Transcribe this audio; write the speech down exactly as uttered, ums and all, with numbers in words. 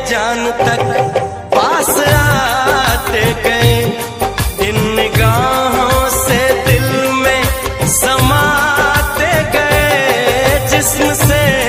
जान तक पास आते गए, इन निगाहों से दिल में समाते गए, जिस्म से